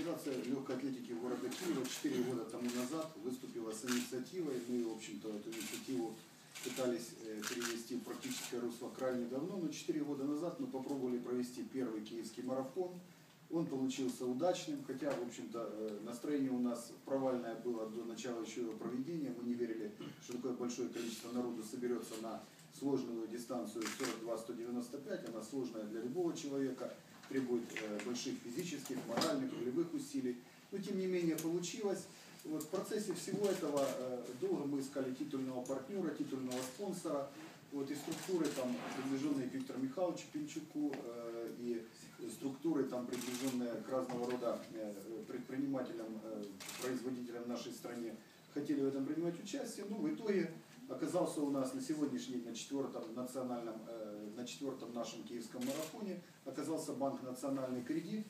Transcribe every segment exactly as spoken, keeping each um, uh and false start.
Организация легкой атлетики города Киева четыре года тому назад выступила с инициативой. Мы, в общем-то, эту инициативу пытались перевести в практическое русло крайне давно, но четыре года назад мы попробовали провести первый киевский марафон. Он получился удачным, хотя, в общем-то, настроение у нас провальное было до начала еще его проведения. Мы не верили, что такое большое количество народу соберется на сложную дистанцию сорок два сто девяносто пять. Она сложная для любого человека, требует больших физических, моральных, волевых усилий. Но, тем не менее, получилось. Вот в процессе всего этого долго мы искали титульного партнера, титульного спонсора. Вот, и структуры, там, приближенные к Виктору Михайловичу Пинчуку, э, и структуры, там, приближенные к разного рода э, предпринимателям, э, производителям в нашей стране, хотели в этом принимать участие. Но в итоге оказался у нас на сегодняшний день на четвертом, национальном, э, на четвертом нашем киевском марафоне оказался банк «Национальный кредит».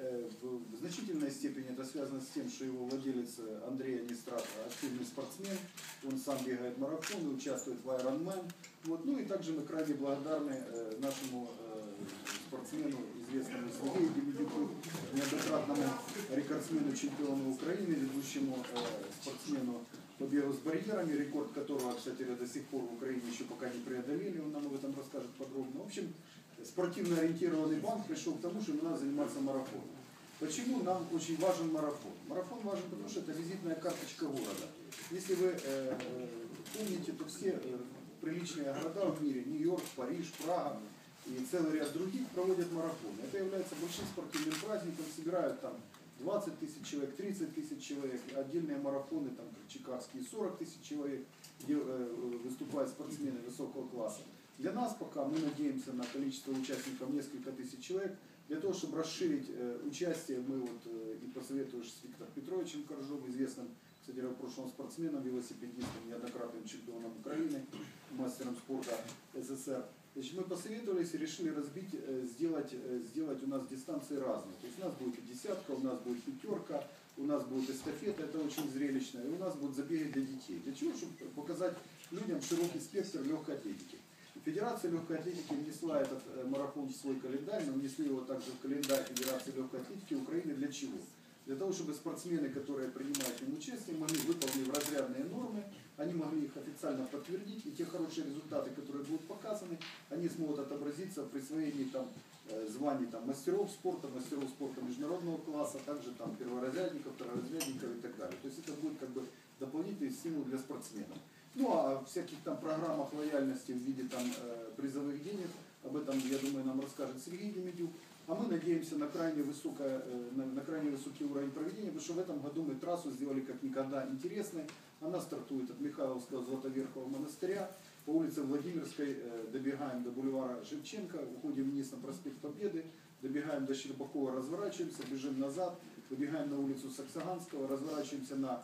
В значительной степени это связано с тем, что его владелец Андрей Анистрат активный спортсмен, он сам бегает марафоны, участвует в Ironman. Вот. Ну и также мы крайне благодарны нашему спортсмену, известному Сергею Демидюку, неоднократному рекордсмену, чемпиону Украины, ведущему спортсмену по бегу с барьерами, рекорд которого, кстати, до сих пор в Украине еще пока не преодолели, он нам об этом расскажет подробно. В общем, спортивно ориентированный банк пришел к тому, что нам надо заниматься марафоном. Почему нам очень важен марафон? Марафон важен, потому что это визитная карточка города. Если вы э, помните, то все э, приличные города в мире, Нью-Йорк, Париж, Прага и целый ряд других проводят марафоны. Это является большим спортивным праздником, собирают там двадцать тысяч человек, тридцать тысяч человек, отдельные марафоны, там, как чикагские, сорок тысяч человек, где э, выступают спортсмены высокого класса. Для нас пока мы надеемся на количество участников несколько тысяч человек. Для того, чтобы расширить э, участие, мы вот э, и посоветуешь с Виктором Петровичем Коржом, известным, кстати, в прошлом спортсменом, велосипедистом, неоднократным чемпионом Украины, мастером спорта СССР. Значит, мы посоветовались и решили разбить, э, сделать, э, сделать у нас дистанции разные. То есть у нас будет и десятка, у нас будет пятерка, у нас будет эстафета, это очень зрелищно, и у нас будут забеги для детей. Для чего? Чтобы показать людям широкий спектр легкой атлетики. Федерация легкой атлетики внесла этот марафон в свой календарь, мы внесли его также в календарь Федерации легкой атлетики Украины. Для чего? Для того, чтобы спортсмены, которые принимают в нем участие, могли, выполнив разрядные нормы, они могли их официально подтвердить, и те хорошие результаты, которые будут показаны, они смогут отобразиться в присвоении там, званий там, мастеров спорта, мастеров спорта международного класса, также там, перворазрядников, второразрядников и так далее. То есть это будет как бы дополнительный стимул для спортсменов. Ну а в всяких там программах лояльности в виде там, э, призовых денег, об этом, я думаю, нам расскажет Сергей Демидюк. А мы надеемся на крайне, высокое, э, на, на крайне высокий уровень проведения, потому что в этом году мы трассу сделали как никогда интересной. Она стартует от Михайловского Златоверхового монастыря, по улице Владимирской э, добегаем до бульвара Шевченко, уходим вниз на проспект Победы, добегаем до Щербакова, разворачиваемся, бежим назад, выбегаем на улицу Саксаганского, разворачиваемся на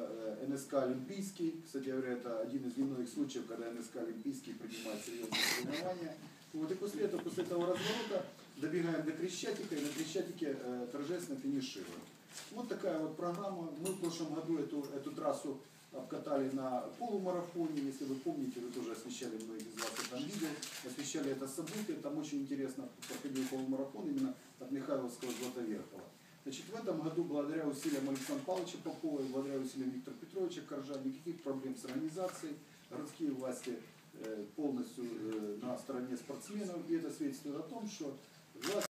эн эс ка Олимпийский. Кстати говоря, это один из немногих случаев, когда эн эс ка Олимпийский принимает серьезные соревнования. Вот, и после этого, после этого разворота добегаем до Крещатика и на Крещатике э, торжественно финишируем. Вот такая вот программа. Мы в прошлом году эту, эту трассу обкатали на полумарафоне. Если вы помните, вы тоже освещали, многие из вас это видел, освещали это событие. Там очень интересно проходил полумарафон именно от Михайловского Златоверхова. Значит, в этом году, благодаря усилиям Александра Павловича Попова, благодаря усилиям Виктора Петровича Коржа, никаких проблем с организацией, городские власти э, полностью э, на стороне спортсменов, и это свидетельствует о том, что власти